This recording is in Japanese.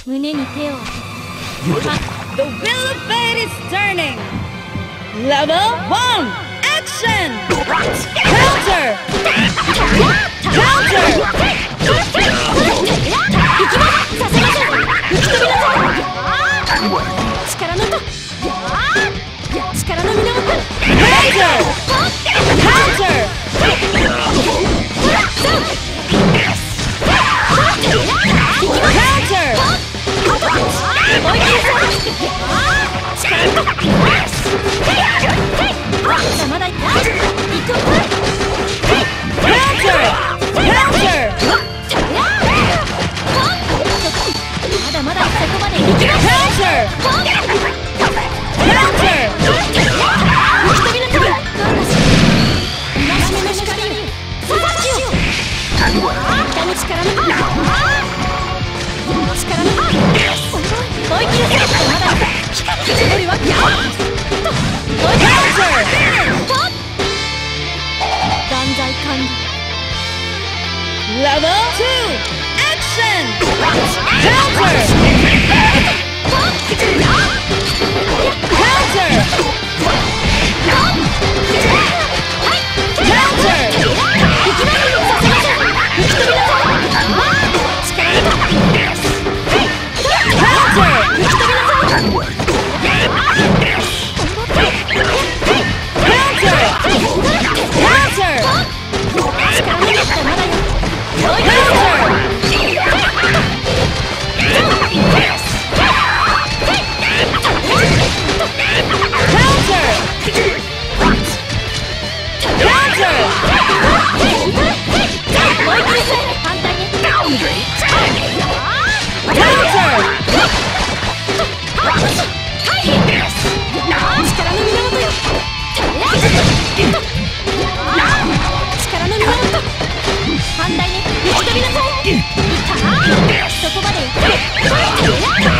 胸に手を当てて。 The wheel of fate is turning. Level 1, action! Counter! Counter! 行きます。させません。吹き飛びなさい。力のと。力の源。 Counter! Counter! Counter! 思い切りそう。力のと。まだ行く。 Counter! Counter! まだまだそこまで行きます。 Counter! Counter! 吹き飛びなさい。戒めの光よ。さあ、北の力の。力の。思い切りそう。まだ行く。光は。 Counter! 断罪完了。 Level 2, action! Counter! Counter! Counter! 行きます。させません。吹き飛びなさい。力の。 Counter! 吹き飛びなさい。 Counter! Counter! 力の。まだよ。 Counter! Counter! Counter! 思い切りそう。反対に。 Counter! 力の源よ。力の源。反対に。吹き飛びなさい。そこまで行く。